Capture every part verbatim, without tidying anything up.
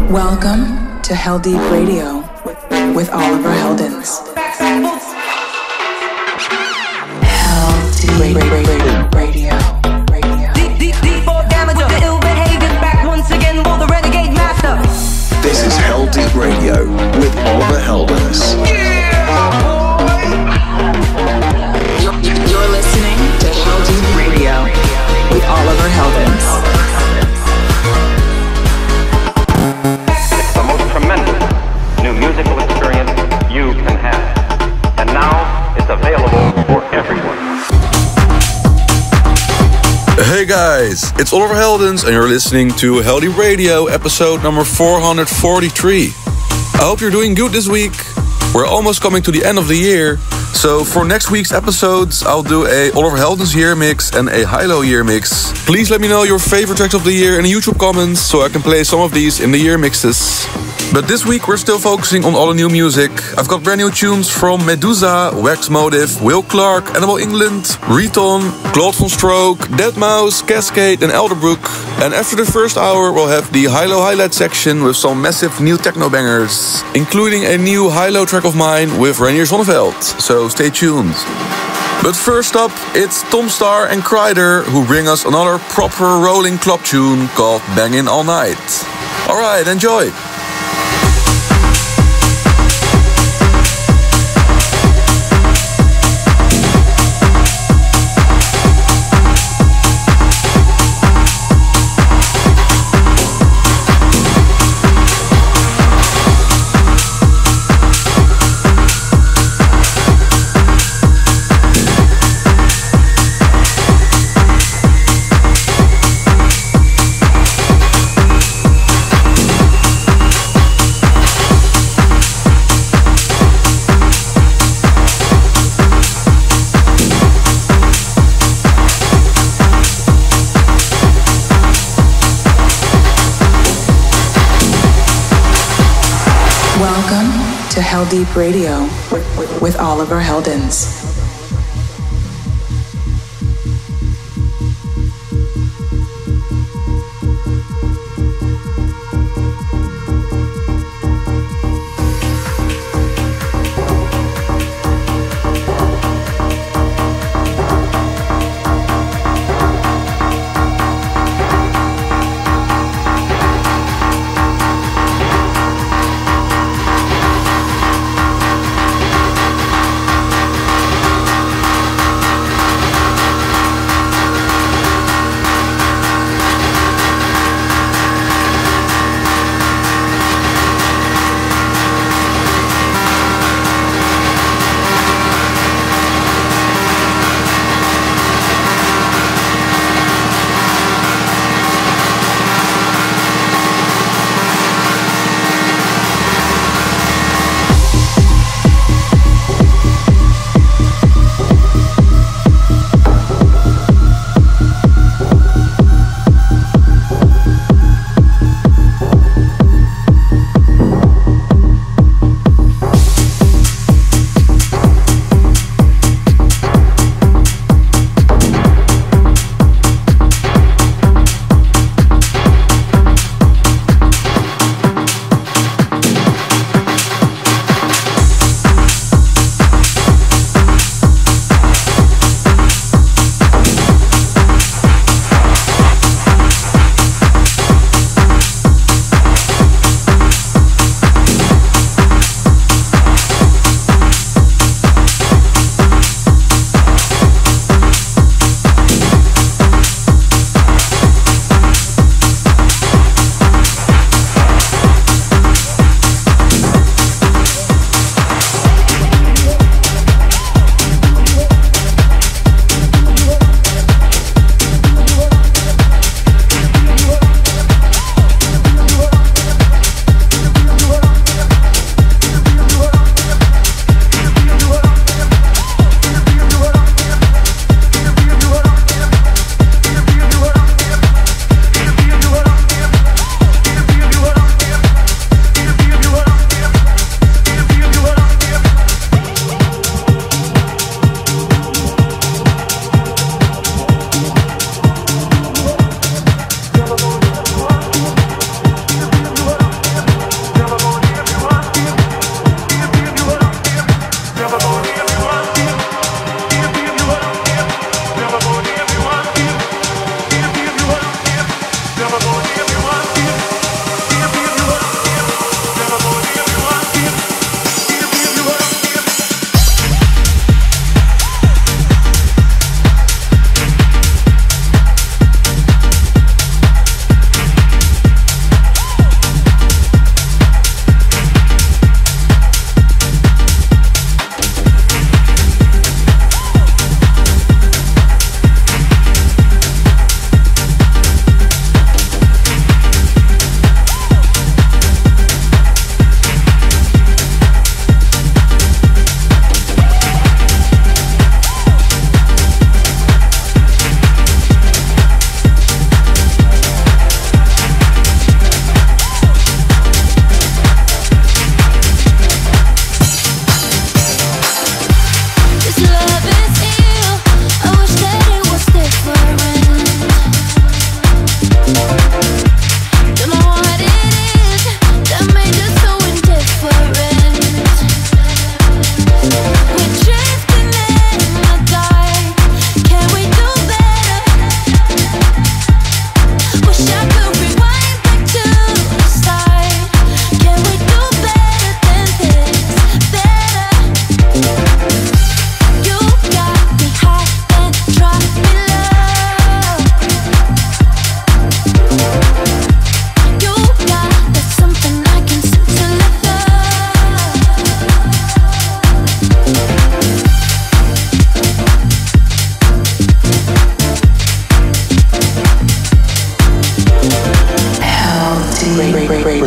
Welcome to Hell Deep Radio with Oliver Heldens. Hell Deep Radio. Deep, deep, deep, more damage of the ill behavior. Back once again for the renegade master. This is Hell Deep Radio with Oliver Heldens. Yeah, boy. You're, you're listening to Hell Deep Radio with Oliver Heldens. New musical experience you can have. And now it's available for everyone. Hey guys, it's Oliver Heldens and you're listening to Hell Deep Radio, episode number four hundred forty-three. I hope you're doing good this week. We're almost coming to the end of the year. So for next week's episodes, I'll do a Oliver Heldens year mix and a Hilo year mix. Please let me know your favorite tracks of the year in the YouTube comments so I can play some of these in the year mixes. But this week we're still focusing on all the new music. I've got brand new tunes from Medusa, Wax Motive, Will Clark, Animal England, Riton, Claude von Stroke, deadmau five, Cascade and Elderbrook. And after the first hour we'll have the Hilo highlight section with some massive new techno bangers, including a new Hilo track of mine with Reinier Zonneveld. So stay tuned. But first up, it's Tom Starr and Kryder who bring us another proper rolling club tune called Bangin' All Night. Alright, enjoy! Welcome to Hell Deep Radio with, with Oliver Heldens.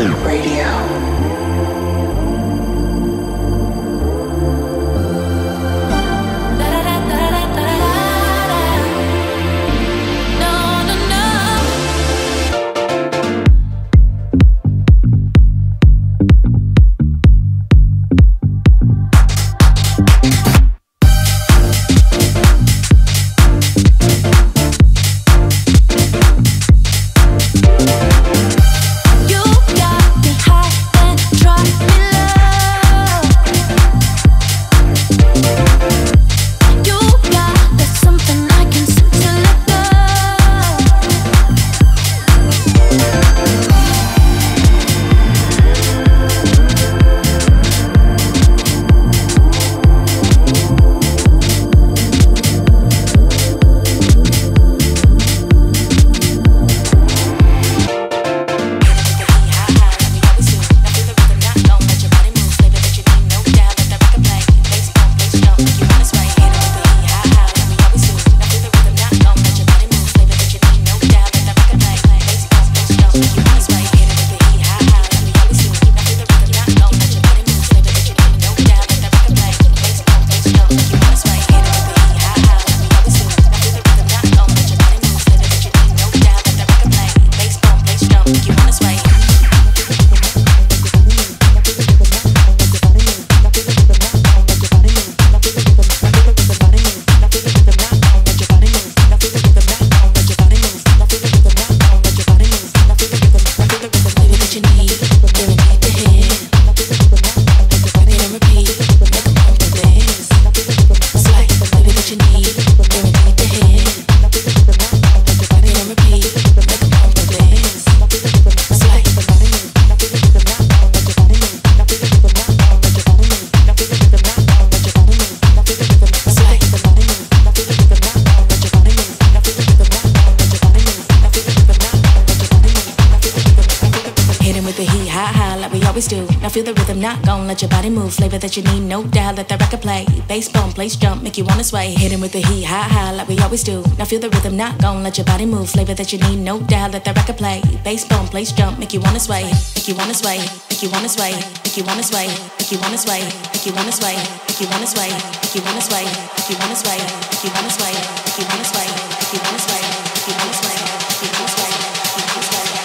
feel the rhythm, not gon' let your body move. Flavor that you need, no doubt. Let that record play. Bass bump, place jump, make you wanna sway. Hit him with the heat, high, high, like we always do. Now feel the rhythm, not gon' let your body move. Flavor that you need, no doubt. Let that record play. Bass bump, place jump, make you wanna sway. Make you wanna sway. Make you wanna sway. Make you wanna sway. Make you wanna sway. Make you wanna sway. Make you wanna sway. Make you wanna sway. Make you wanna sway. Make you wanna sway. Make you wanna sway. Make you wanna sway. Make you wanna sway. Make you wanna sway. Make you wanna sway.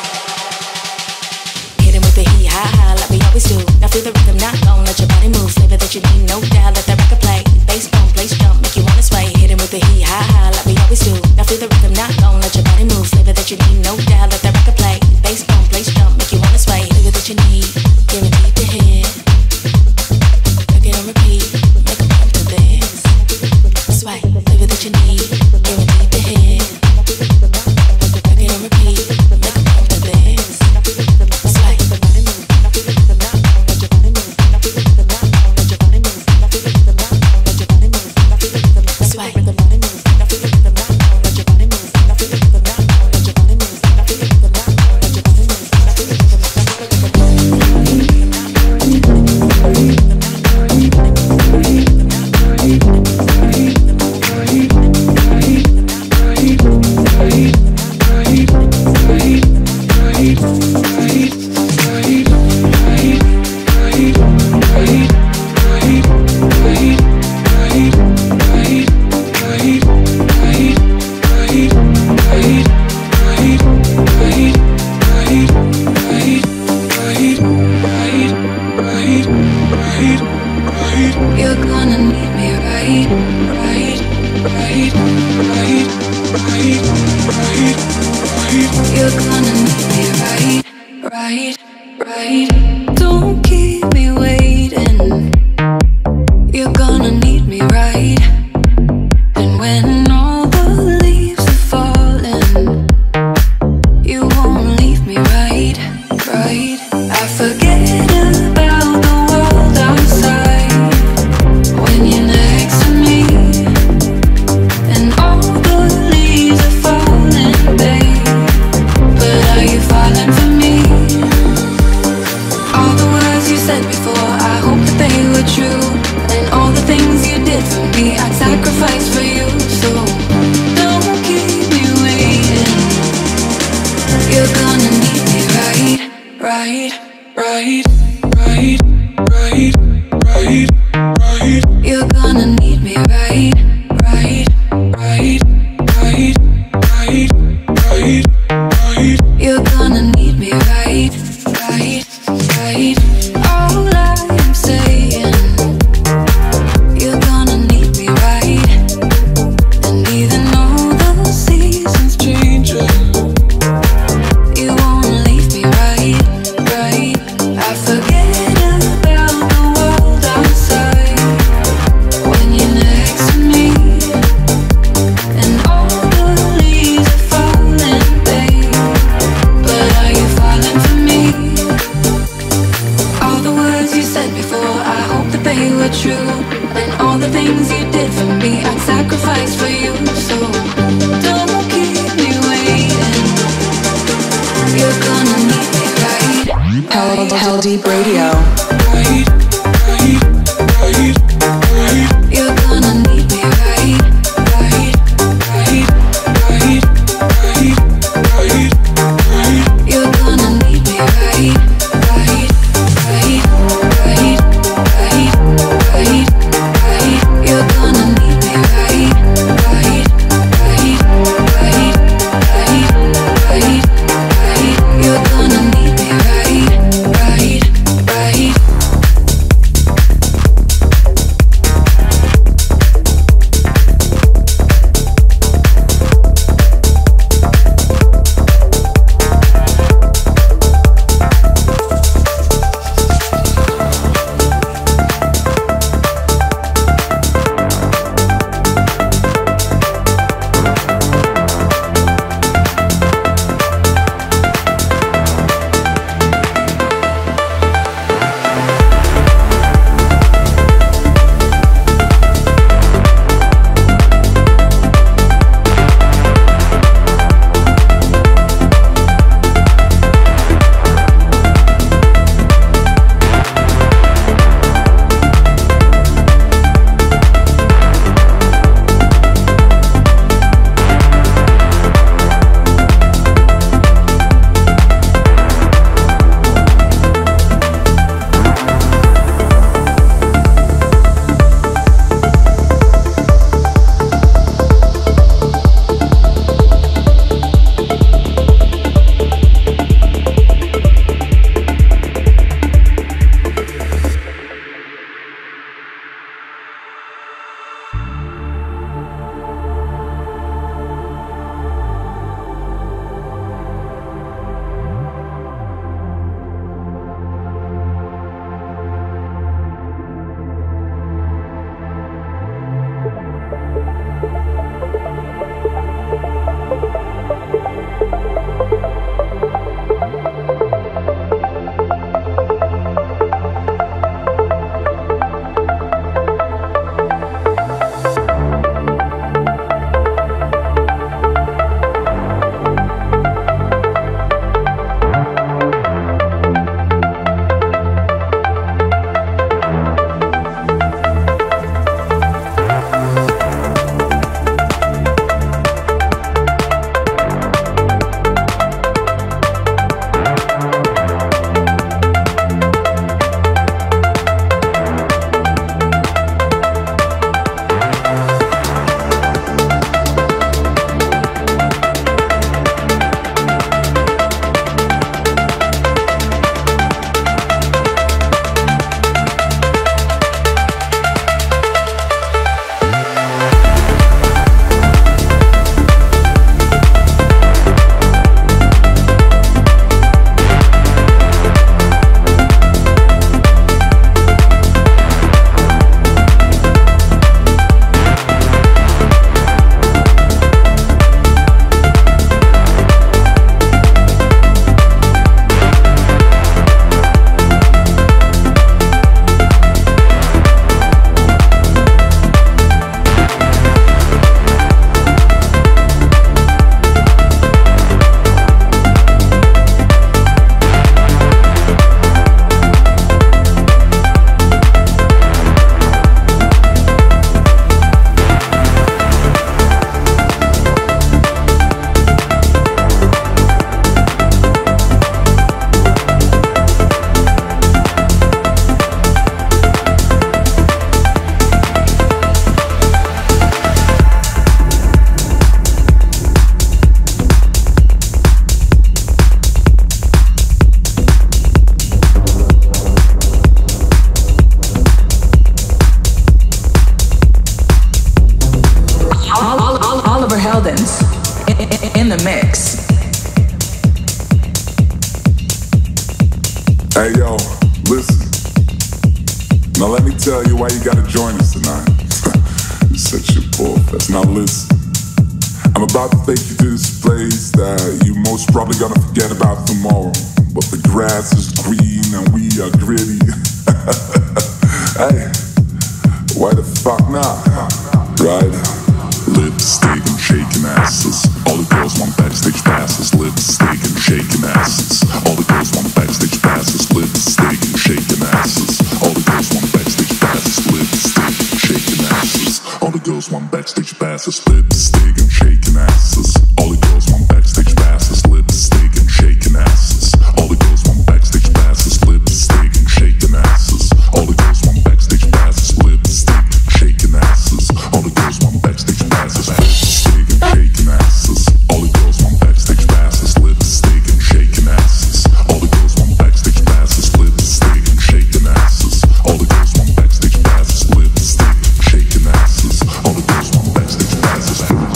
Hit him with the heat, high, high, like we always do. Now feel the rhythm, not gon' let your body move. Flavor that you need, no doubt. Let that record play. Bass bump, place jump, make you wanna sway. Hit him with the heat, high, high, like we always do. Now feel the rhythm, not gon' let your body move. Flavor that you need, no doubt. Let that record play. Bass bump, place jump, make you wanna sway. Flavor that you need, guaranteed to hit. Record on repeat, make 'em pump to this. Sway. Flavor that you need, guaranteed to hit. Record on repeat, make 'em pump to this. Sway. You're gonna need me right, right, right, right, right, right, right. You're gonna need me right, right, right. Don't keep me waiting. You're gonna need me right. And when all the leaves are falling, you won't leave me right, right. I forget about the world outside when you're next to me, and all the leaves are falling, babe. But are you falling for me? All the words you said before, I hope that they were true. And all the things you did for me, I'd sacrifice for you. So don't keep me waiting. You're gonna need me right, right. right, right, right, right, right. You're gonna need me right, right, right, right, right, right, right. You're gonna need me right, right, right. All I'm saying, you're gonna need me right. And even though the seasons change, you won't leave me right, right. I forget about the world outside when you're next to me, and all the leaves are falling, babe. But are you falling for me? All the words you said before, I hope that they were true. And all the things you did for me, I'd sacrifice for you. So don't keep me waiting. You're gonna need me right. Hell, Hell Deep Radio. Right, right, right, right. You're gonna need me right, right, right, right, right, right, right. You're gonna need me right, right, right, right, right, right, right. You're gonna need me right, right, right, right, right, right, right. You're gonna need me right, right, right. Hey yo, listen. Now let me tell you why you gotta join us tonight. You're such a poor fest. Now listen. I'm about to take you to this place that you most probably gonna forget about tomorrow. But the grass is green and we are gritty. Hey, why the fuck not? Right? Lipstick and shaking asses. All the girls want backstage passes. Lipstick and shaking asses. All the girls want backstage passes. Lipstick and shaking asses. All the girls want backstage passes. Lipstick and shaking asses. All the girls want backstage passes. Lipstick and shaking asses. All the girls want backstage passes. Lipstick and shaking asses. All the girls want backstage passes. Lipstick and shaking asses. All the girls want backstage passes. Lipstick and shaking asses. All the girls want backstage passes. Lipstick and shaking asses. All the girls want backstage passes. Lipstick and shaking asses. All the girls want backstage passes. Lipstick and shaking asses. All the girls want backstage passes. Lipstick and shaking asses. All the girls want backstage passes.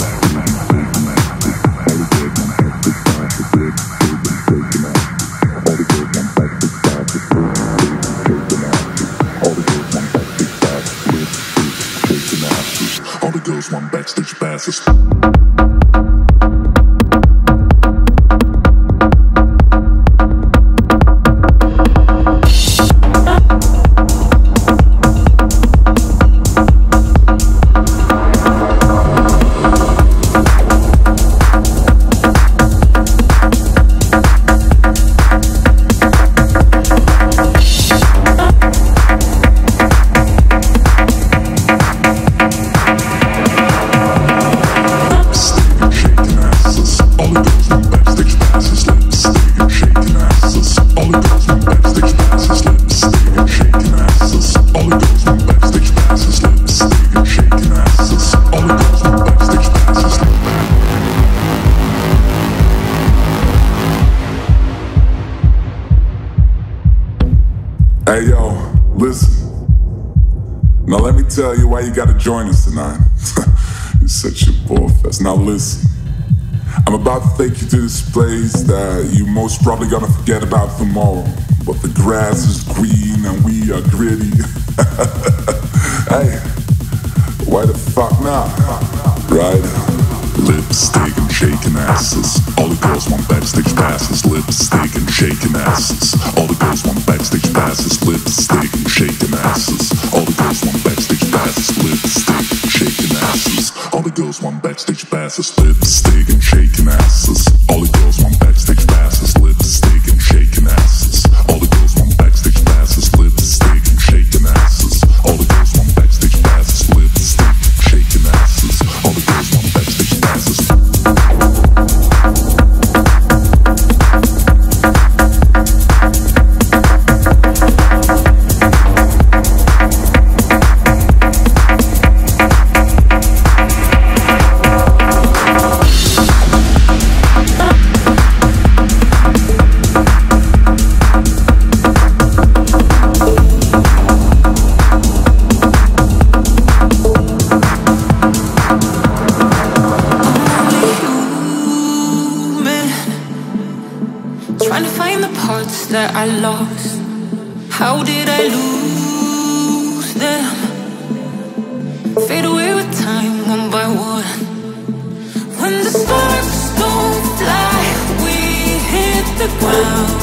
All the girls want backstage passes. Hey yo, listen. Now let me tell you why you gotta join us tonight. You're such a bore fest. Now listen. I'm about to take you to this place that you most probably gonna forget about tomorrow. But the grass is green and we are gritty. Hey, why the fuck not? Right? Lipstick and shaking asses. All the girls want backstage passes. Lipstick and shaking asses. All the girls want backstage passes. Lipstick and shaking asses. All the girls want backstage passes. Lipstick and shaking asses. All the girls want backstage passes. Lipstick and shaking asses. All the girls want backstage passes. Lipstick and shaking asses. All the girls want backstage passes. Lipstick and shaking asses. All the girls want backstage passes. Lipstick and shaking asses. All the girls want backstage passes. That I lost. How did I lose them? Fade away with time, one by one. When the sparks don't fly, we hit the ground.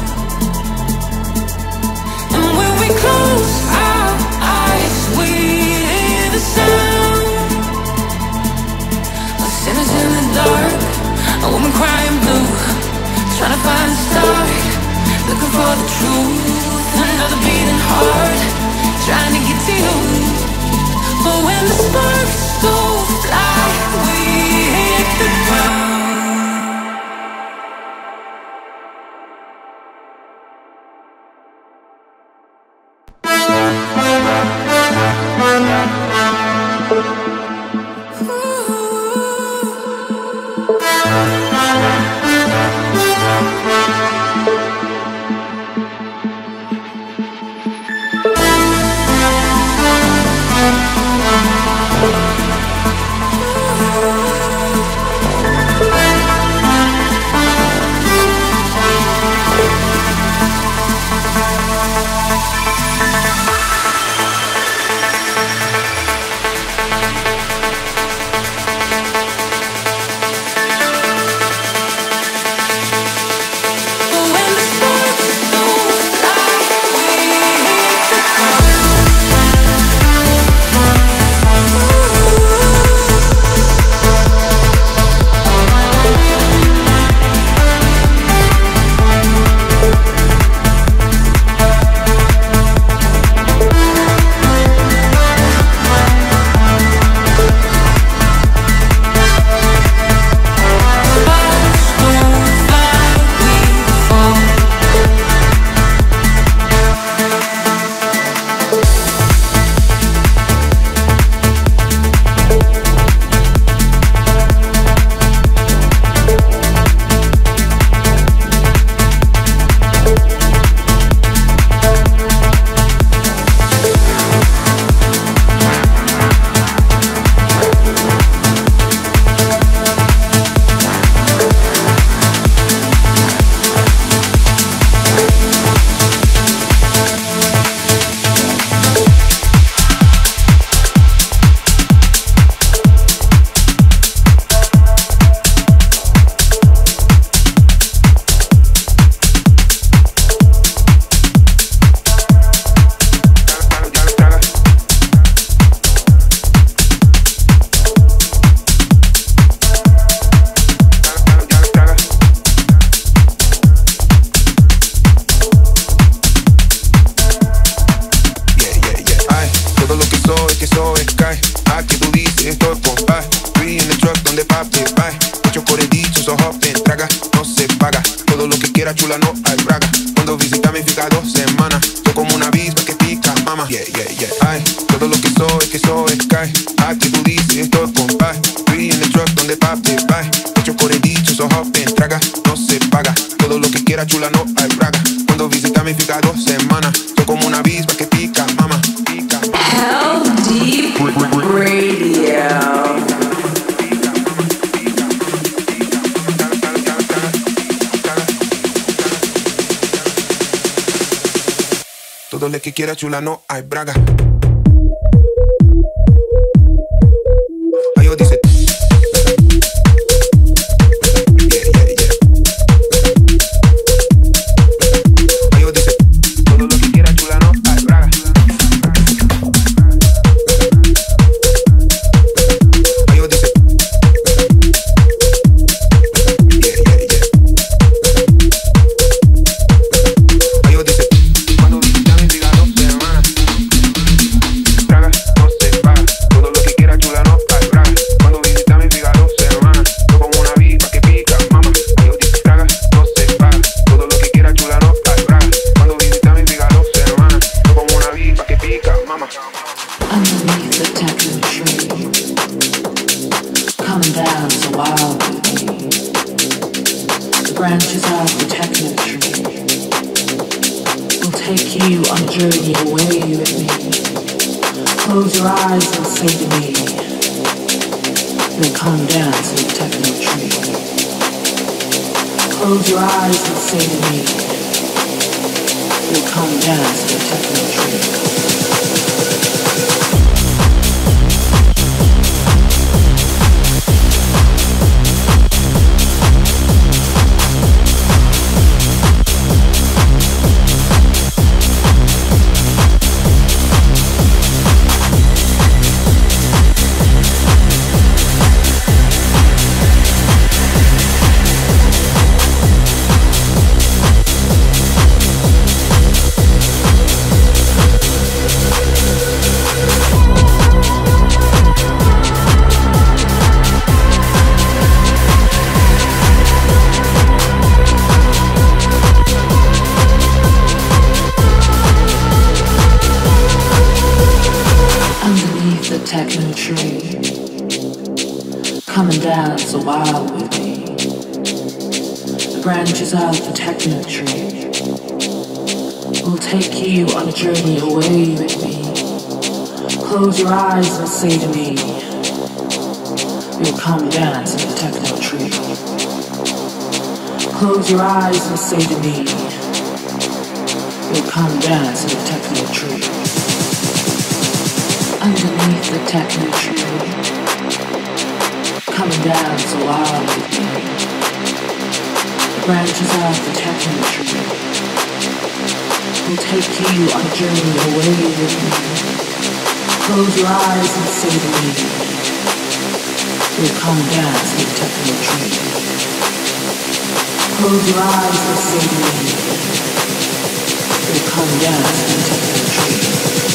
And when we close our eyes, we hear the sound of sinners in the dark, a woman crying blue, trying to find a star. Looking for the truth, another beating heart, trying to get to you. But when the sparks don't fly, we hit the ground. que sobe cae. Aquí tú dices esto es compás. We in the truck donde papi va. Mucho por el dicho, sos open, traga, no se paga. Todo lo que quiera chula no hay braga. Cuando visita me fica dos semanas. Soy como una avispa que pica, mama. Yeah, yeah, yeah. Ay, todo lo que soy, que soy, cae. Aquí tú dices esto es compás. We in the truck donde papi va. Mucho por el dicho, sos open, traga, no se paga. Todo lo que quiera chula no hay braga. Cuando visita me fica dos semanas. Soy como una avispa que pica, mama. Pica. Hell Deep Radio. Todo lo que quiera chula no hay braga. Ay, yo dice. Say to me, you'll come dance in the techno tree. Close your eyes and say to me, you'll come dance in the techno tree. Underneath the techno tree, come and dance a while with me. The branches of the techno tree will take you on a journey away with me. Close your eyes and say to me, you'll come dance in the techno tree. Close your eyes and say to me, you'll come dance in the techno tree.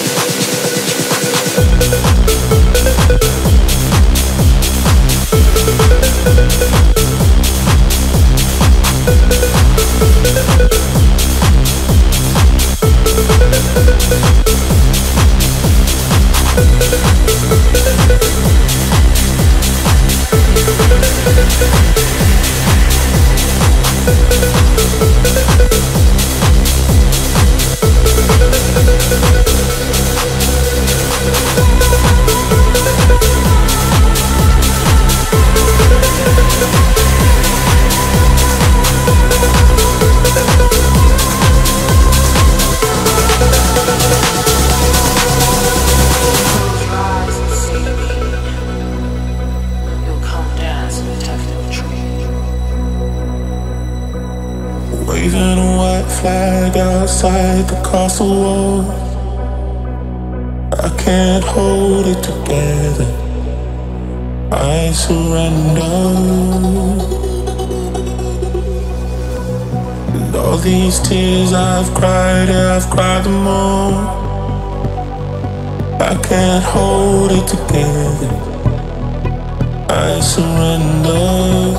Outside the castle wall, I can't hold it together. I surrender. And all these tears I've cried, yeah, I've cried them all. I can't hold it together. I surrender.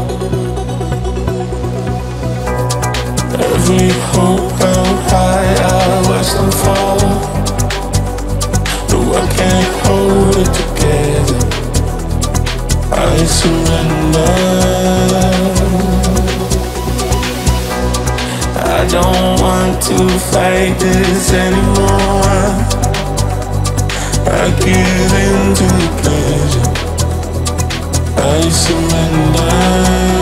Every hope held high, I watch them fall. No, I can't hold it together. I surrender. I don't want to fight this anymore. I give in to the pleasure. I surrender.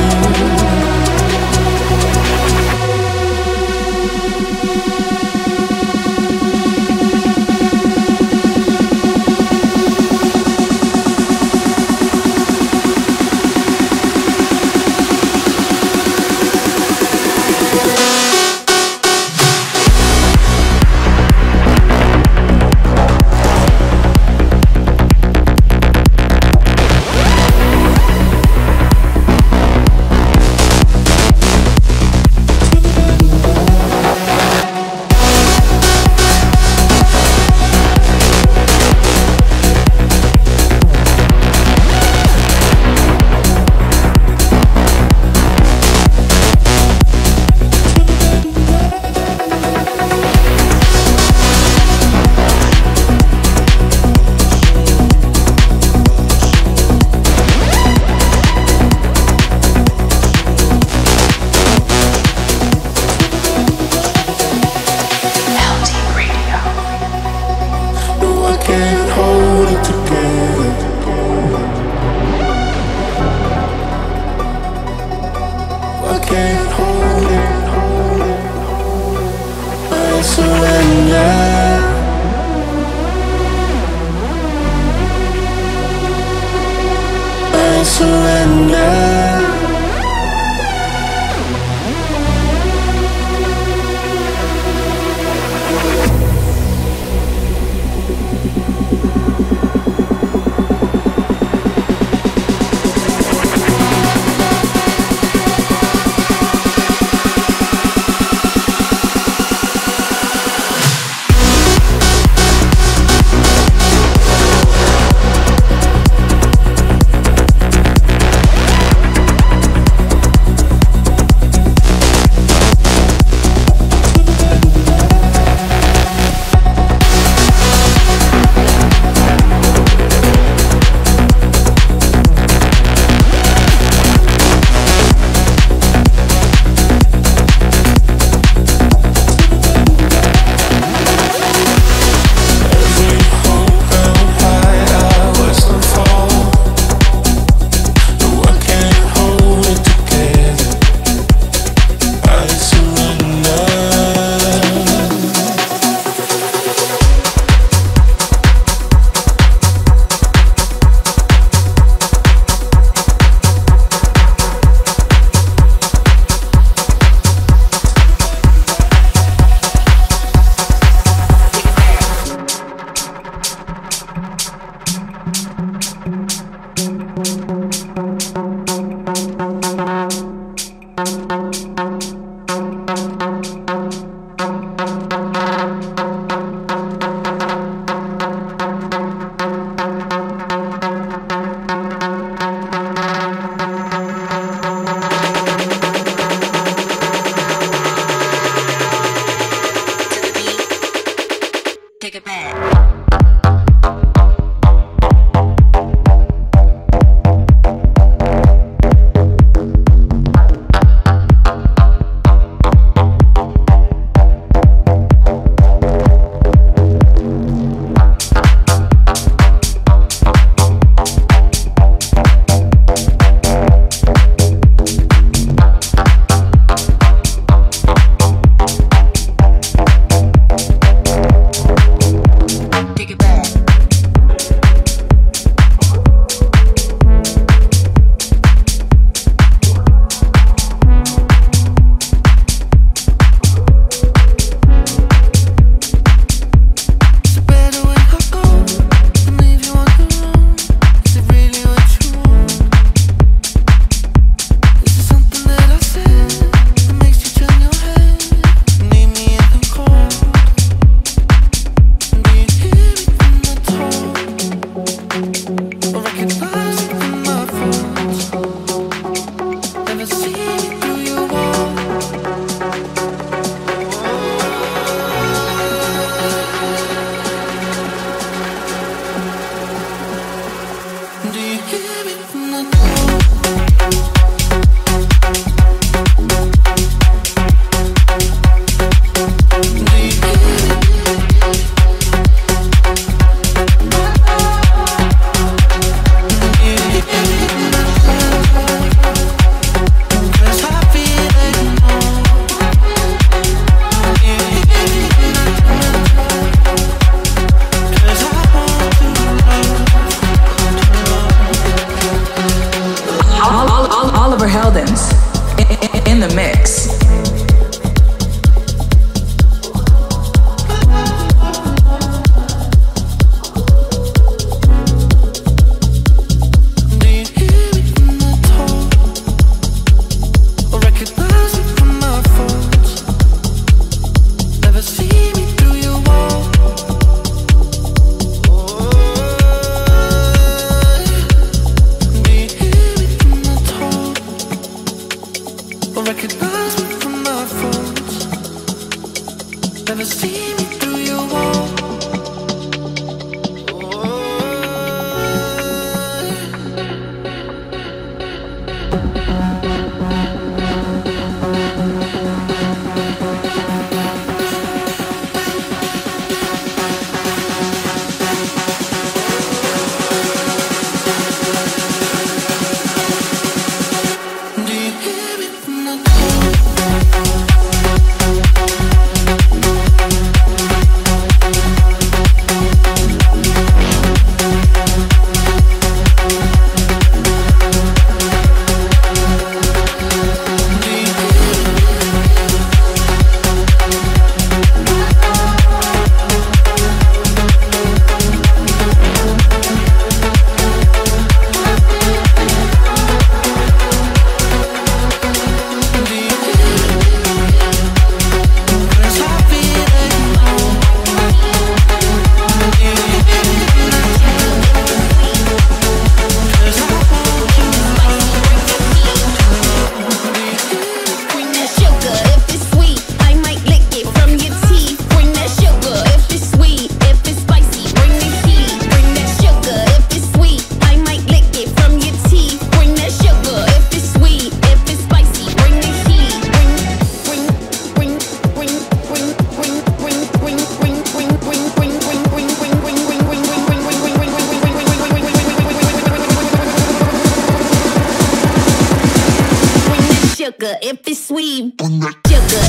sugar. If it's sweet, bring that sugar.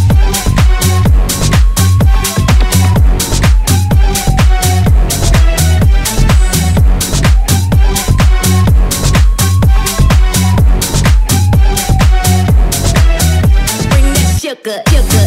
Sugar, sugar.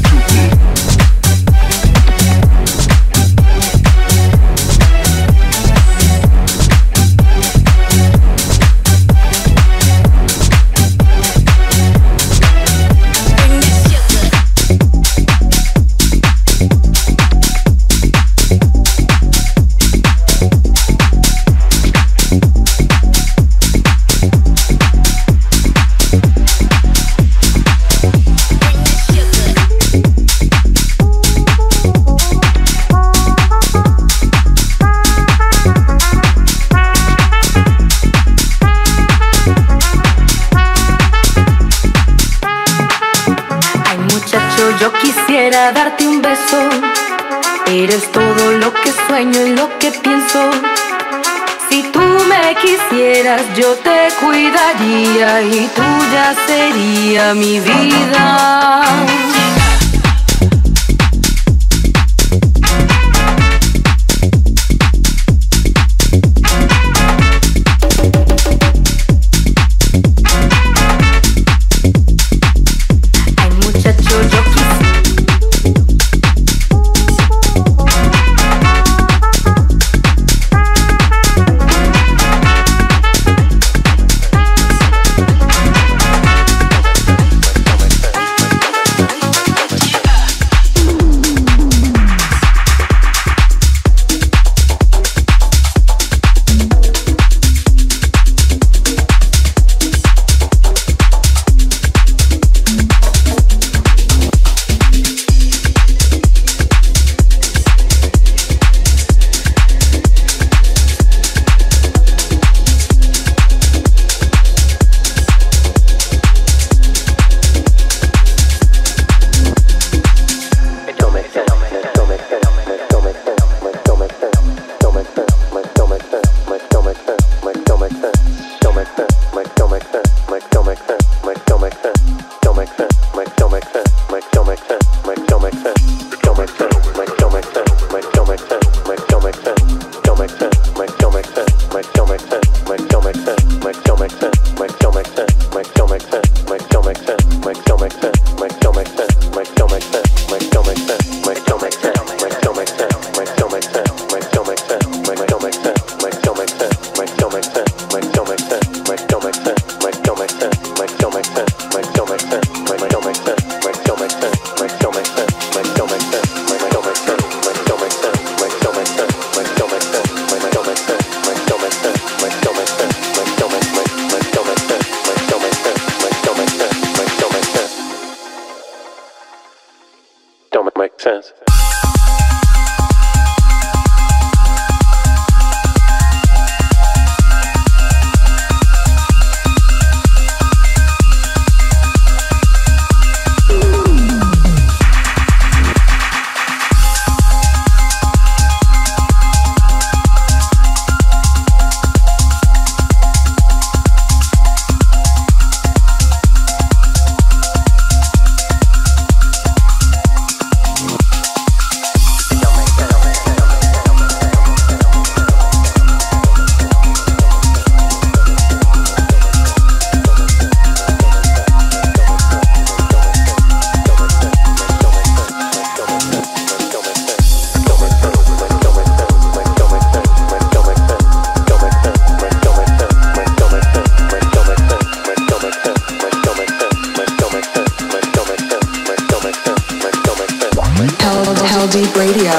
Yo quisiera darte un beso. Eres todo lo que sueño y lo que pienso. Si tú me quisieras, yo te cuidaría y tuya sería mi vida. Heldeep Radio.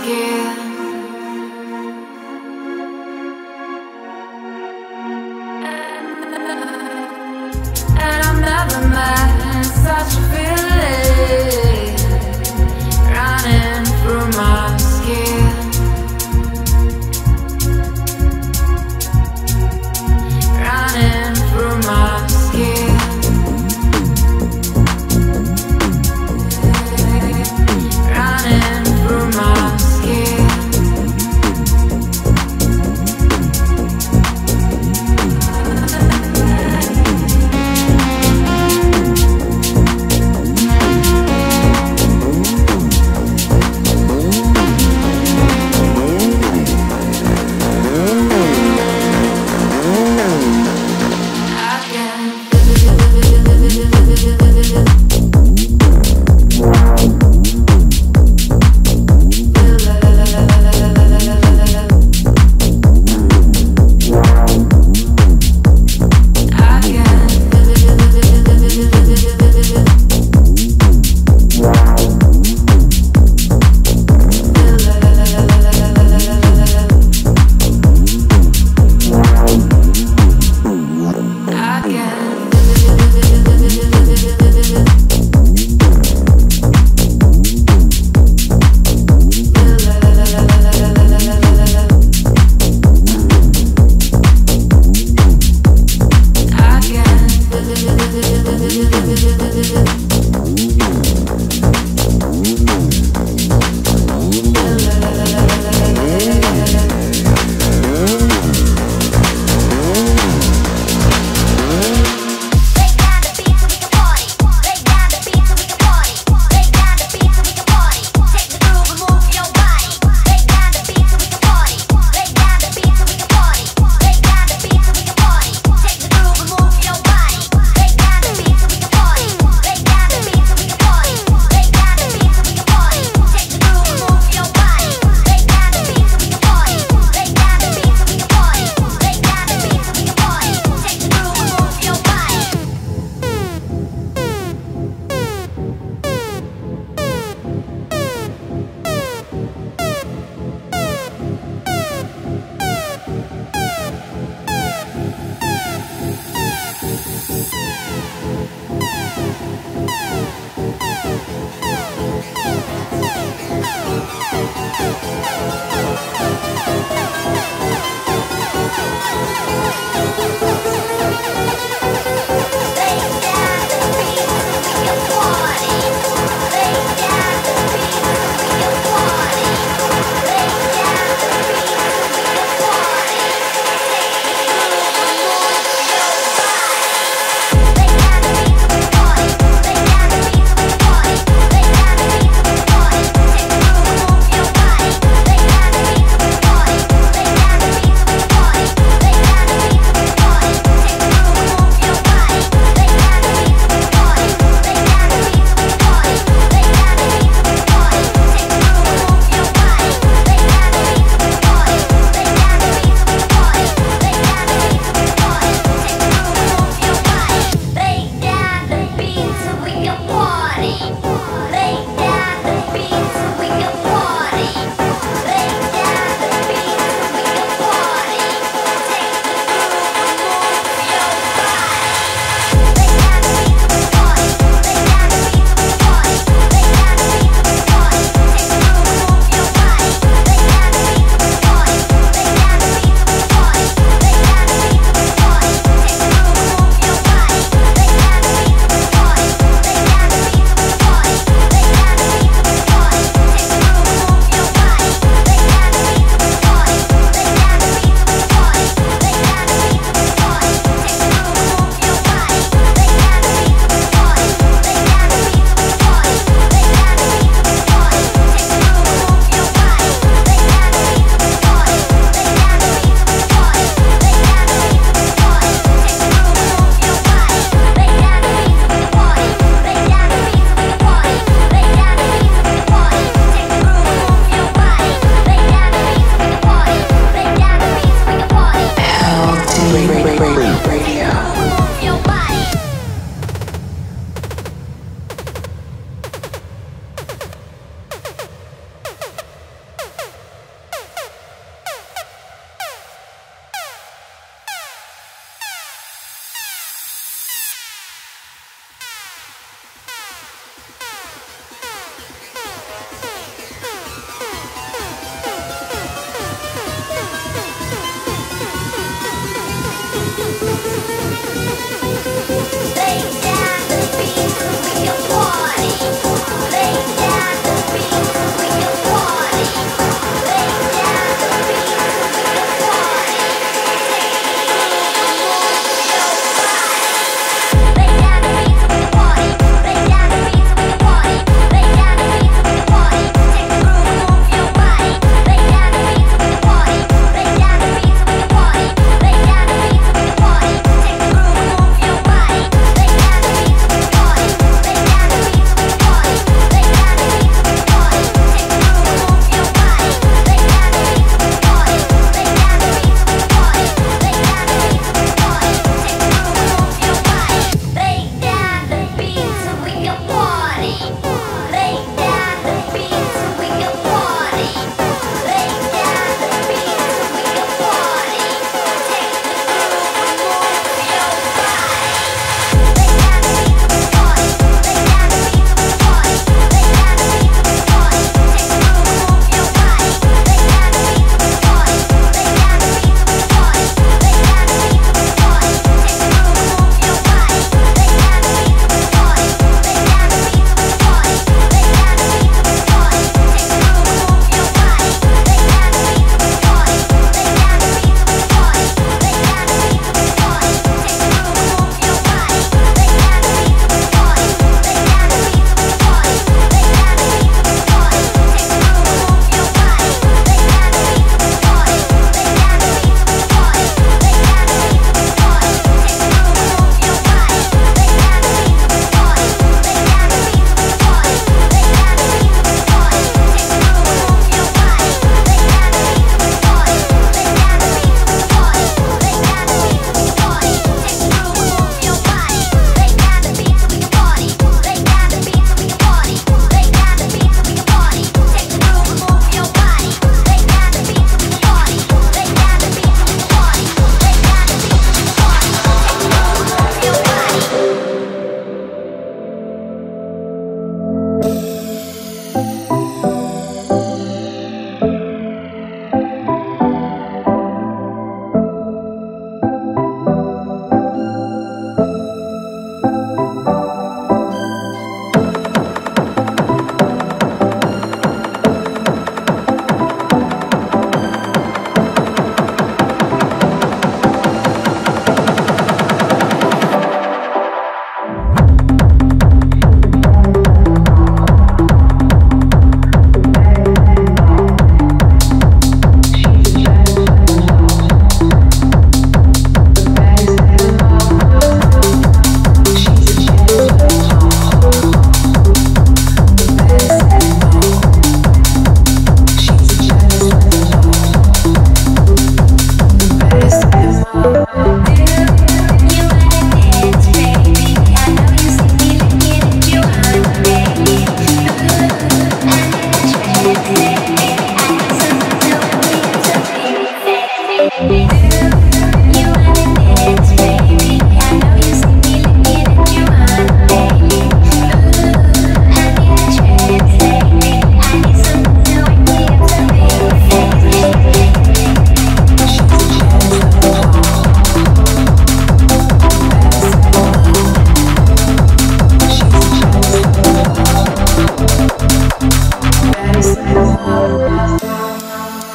skin. And I'm never mad, such a feeling running through my skin. Running through my skin. Running through my skin. Body.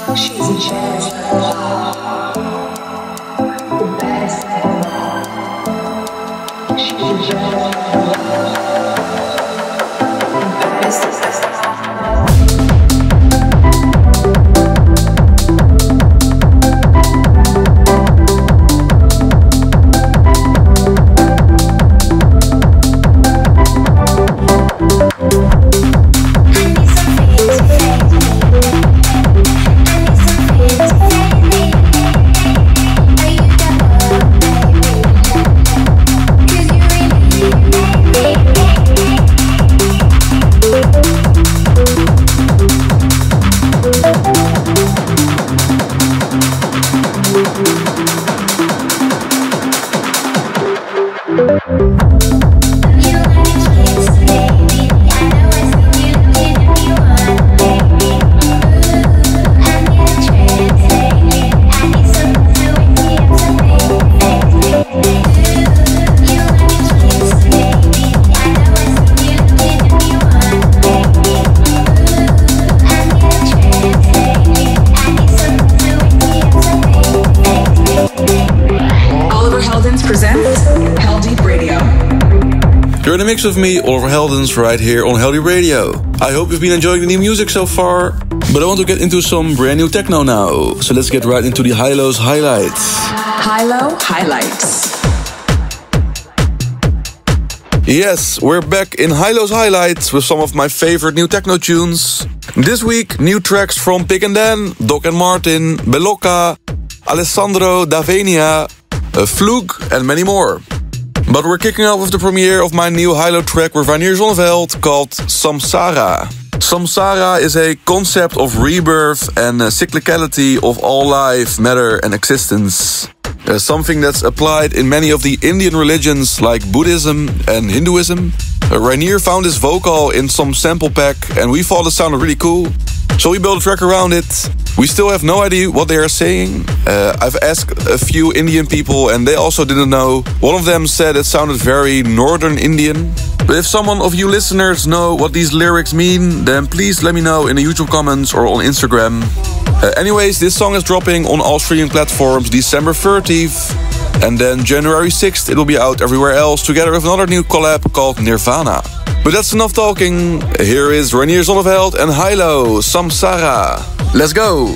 She's a jazz the best she's a jazz You're in the mix with me, Oliver Heldens, right here on Heldeep Radio. I hope you've been enjoying the new music so far, but I want to get into some brand new techno now. So let's get right into the Hi-Lo's highlights. Hi-Lo highlights. Yes, we're back in Hi-Lo's highlights with some of my favorite new techno tunes. This week, new tracks from Pik and Dan, Doc and Martin, Belocca, Alessandro D'Avenia, uh, Flug, and many more. But we're kicking off with the premiere of my new Hi-Lo track with Reinier Zonneveld called Samsara. Samsara is a concept of rebirth and uh, cyclicality of all life, matter and existence. Uh, something that's applied in many of the Indian religions like Buddhism and Hinduism. Uh, Reinier found his vocal in some sample pack and we thought it sounded really cool. So we built a track around it. We still have no idea what they are saying. Uh, I've asked a few Indian people and they also didn't know. One of them said it sounded very northern Indian. But if someone of you listeners know what these lyrics mean, then please let me know in the YouTube comments or on Instagram. Uh, anyways, this song is dropping on all streaming platforms December thirtieth. And then January sixth it will be out everywhere else together with another new collab called Nirvana. But that's enough talking. Here is Reinier Zonneveld and Hi-Lo, Samsara. Let's go!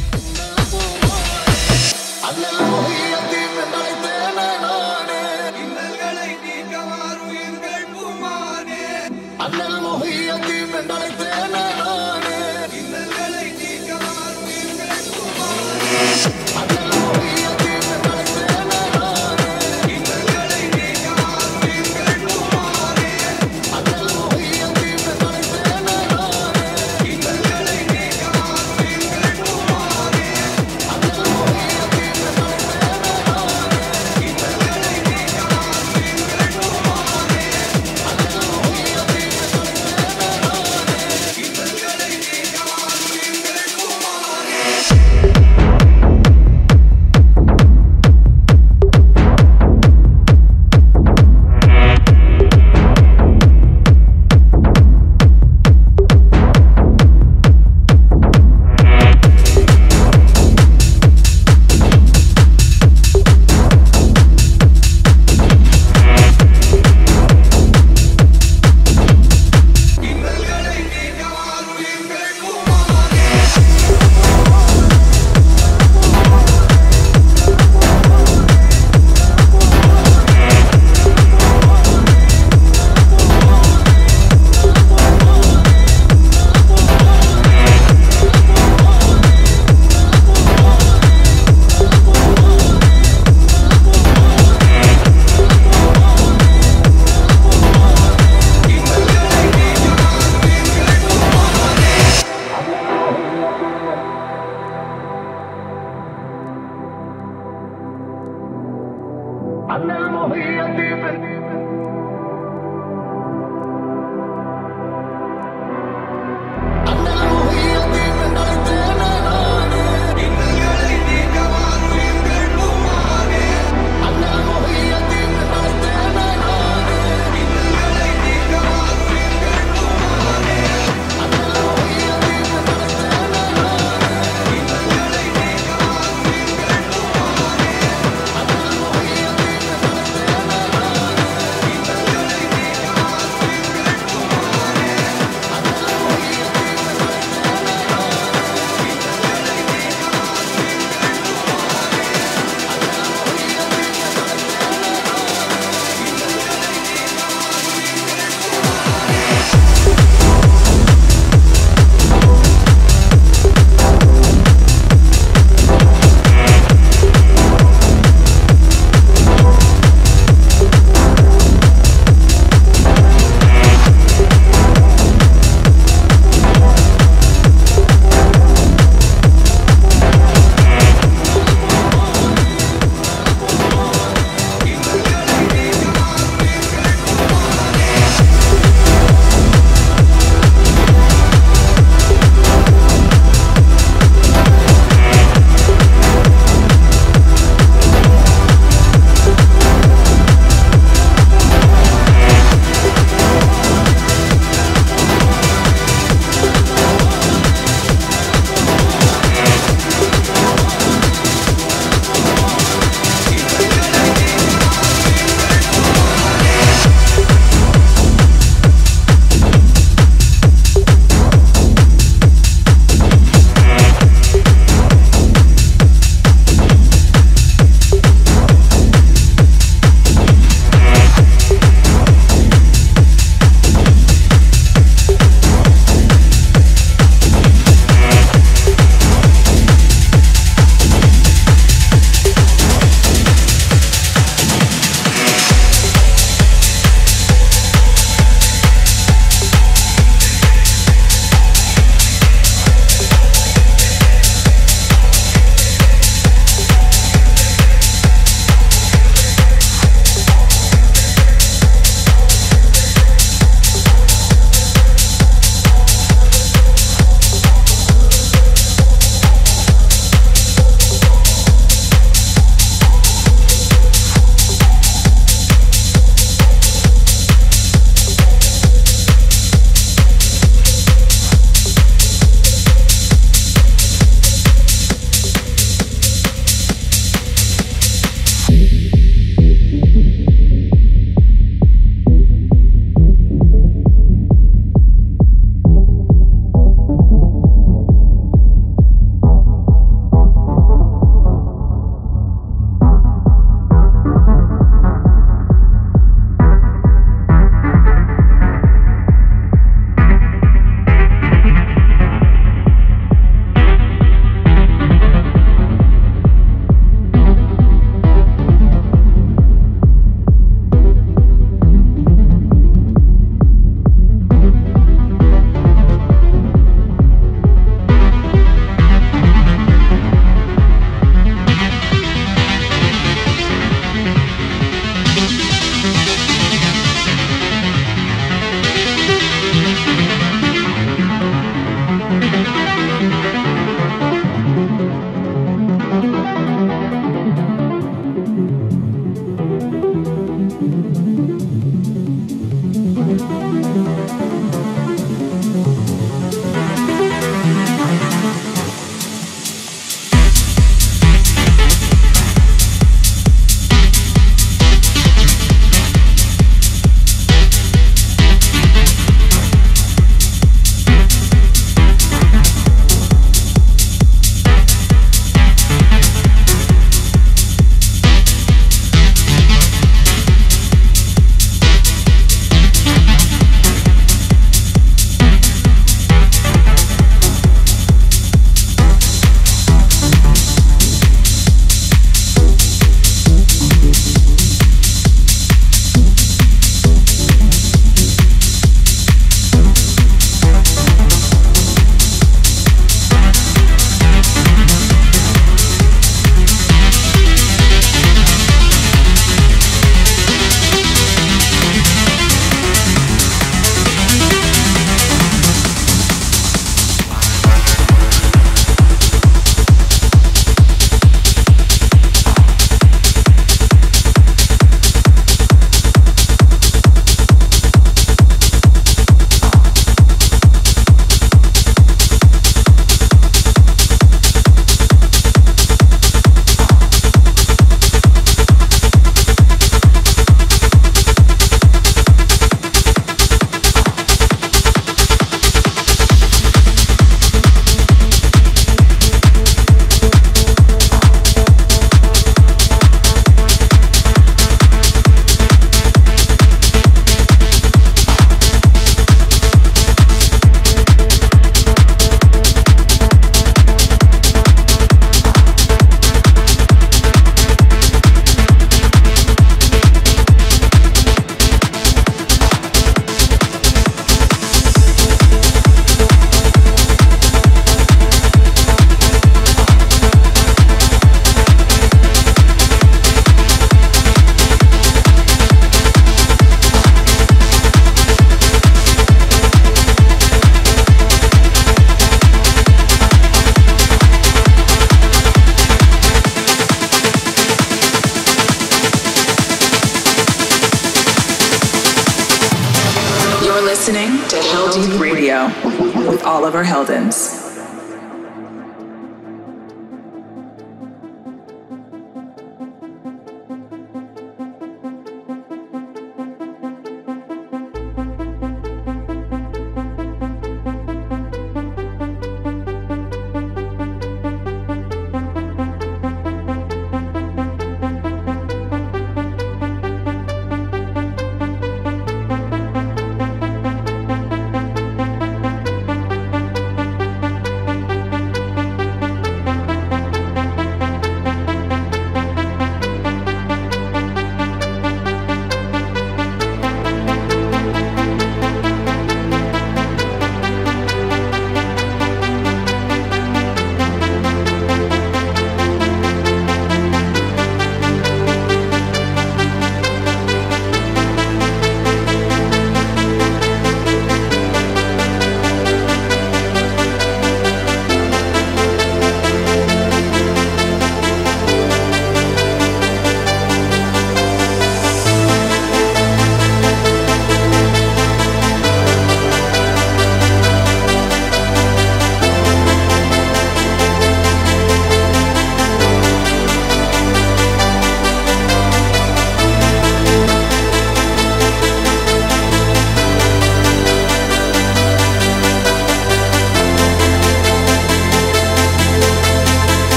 Radio with Oliver Heldens.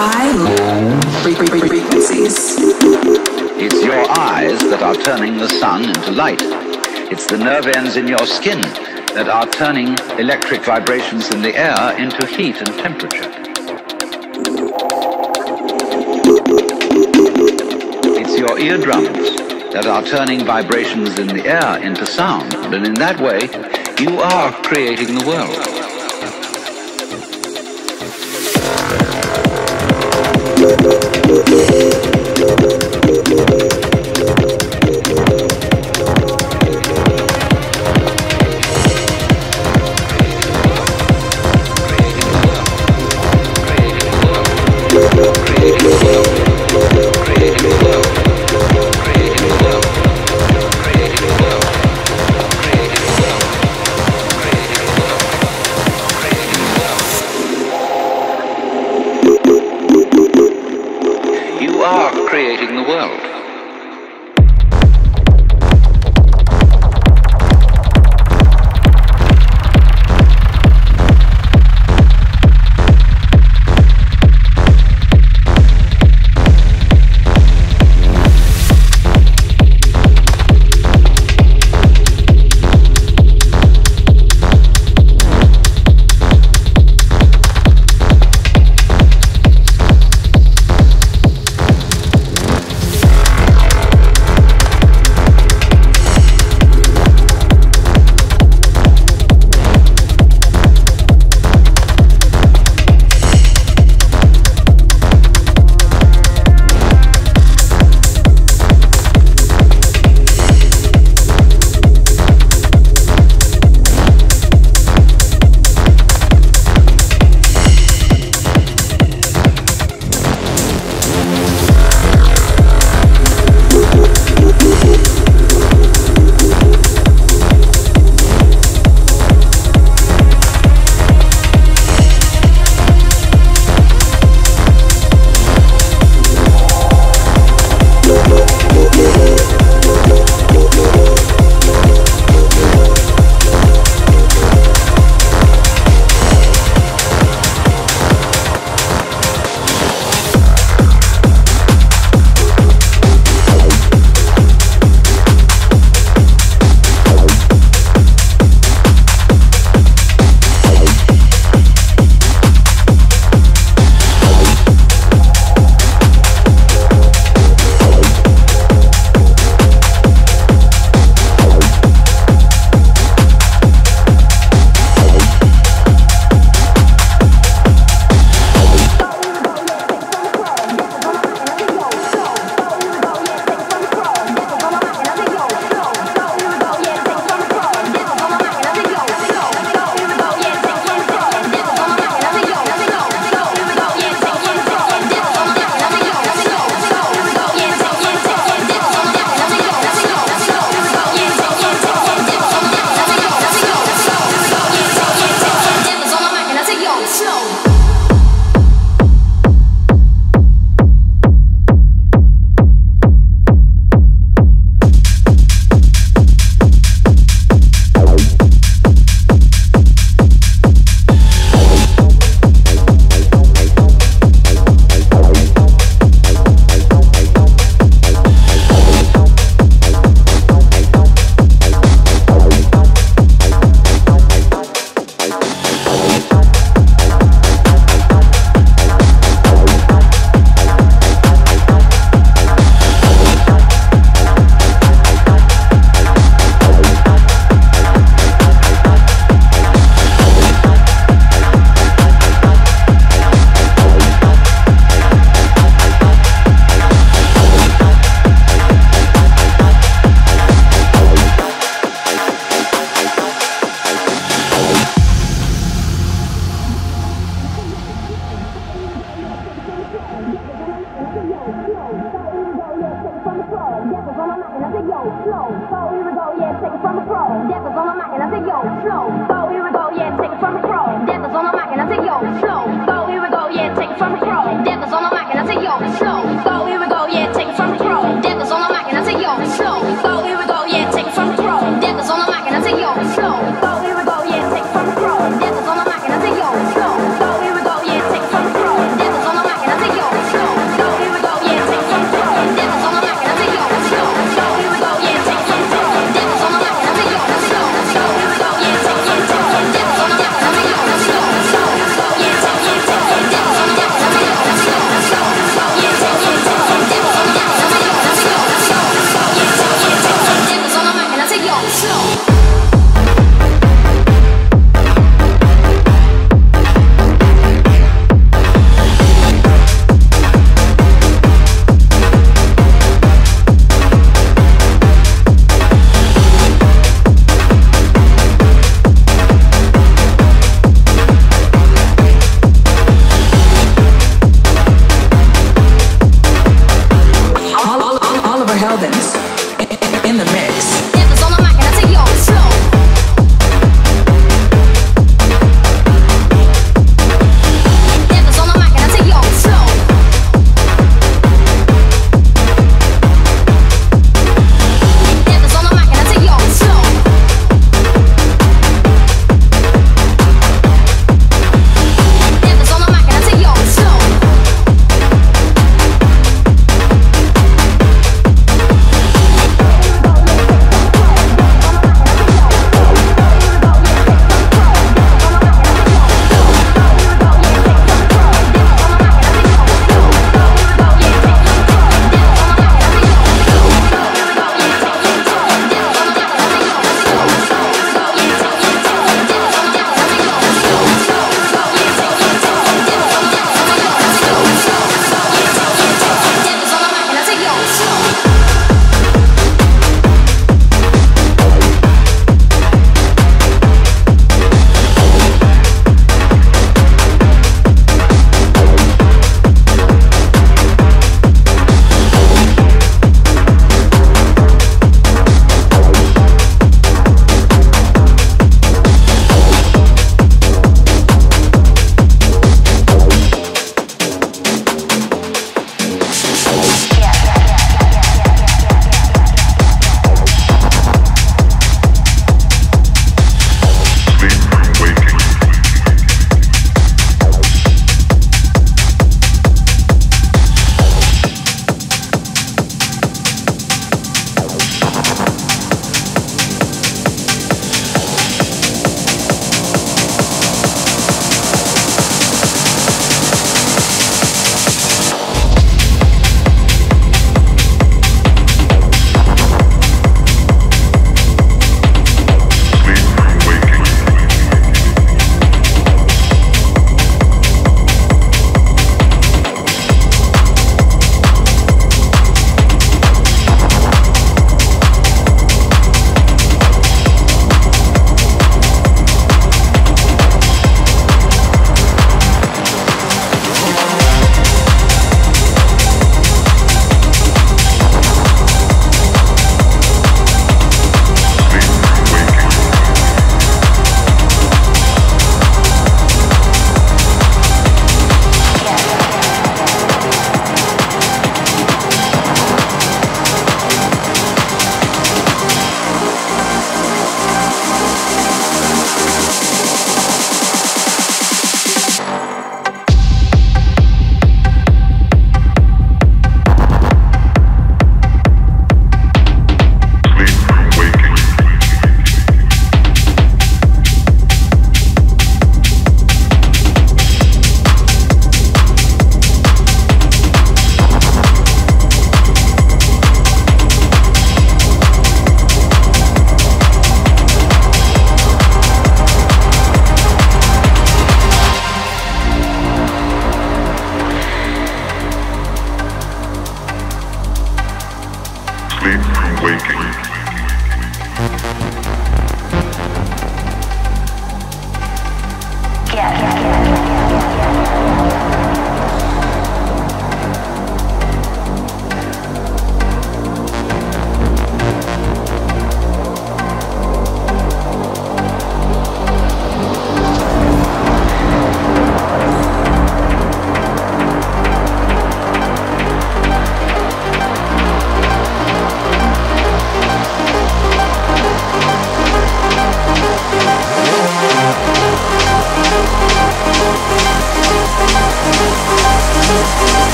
high, low frequencies. It's your eyes that are turning the sun into light. It's the nerve ends in your skin that are turning electric vibrations in the air into heat and temperature. It's your eardrums that are turning vibrations in the air into sound, and in that way, you are creating the world. Creating the world.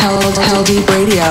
Held, Held Deep Radio.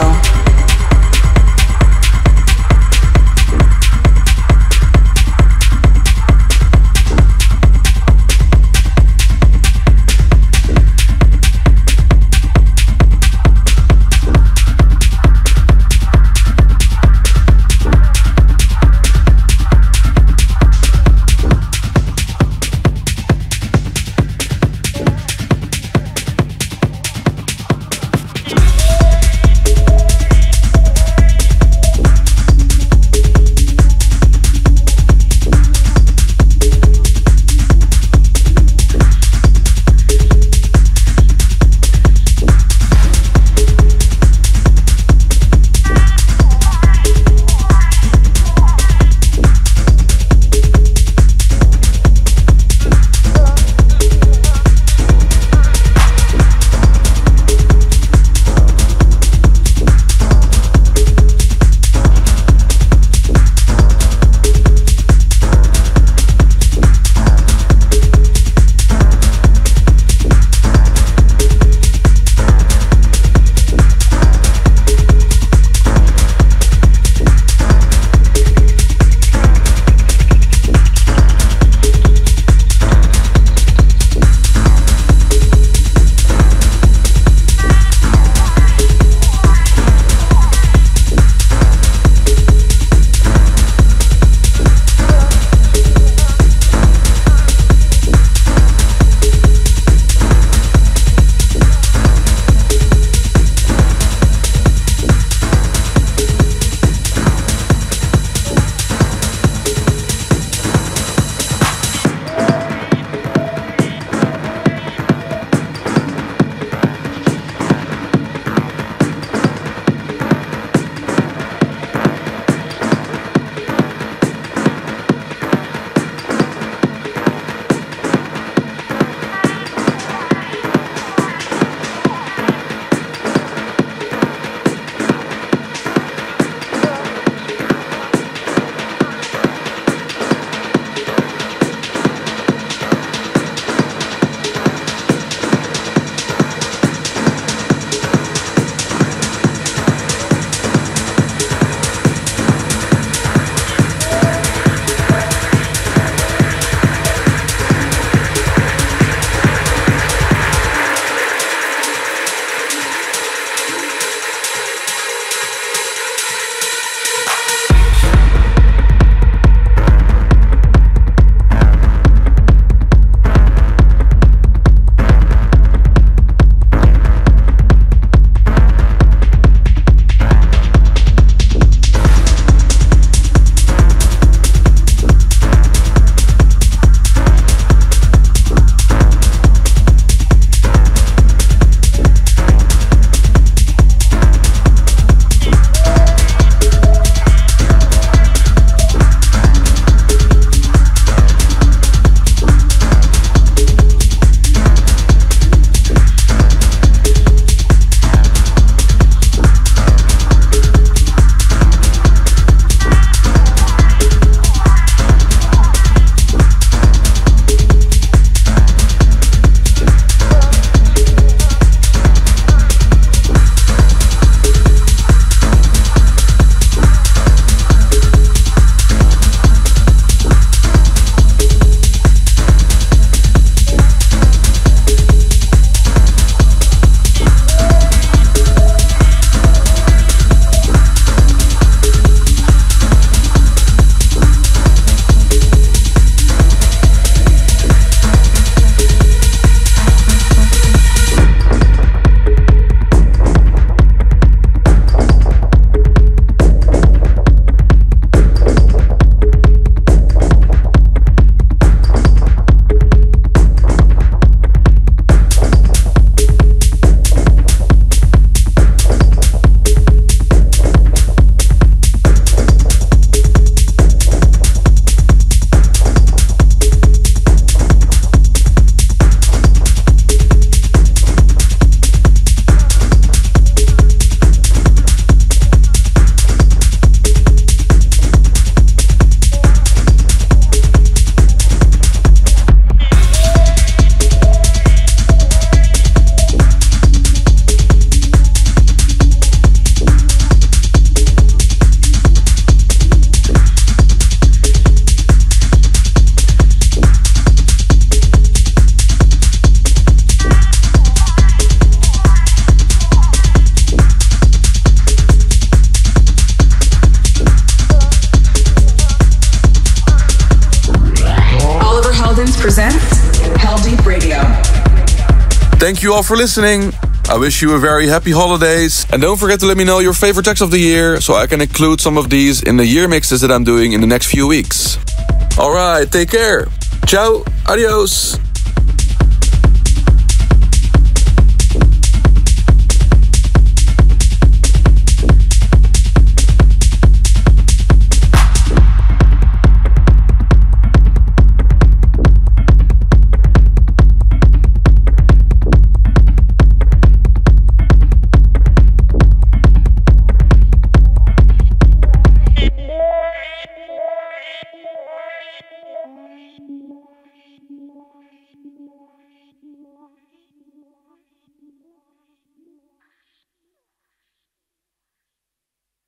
Thank you all for listening. I wish you a very happy holidays. And don't forget to let me know your favorite tracks of the year, so I can include some of these in the year mixes that I'm doing in the next few weeks. Alright, take care. Ciao, adios.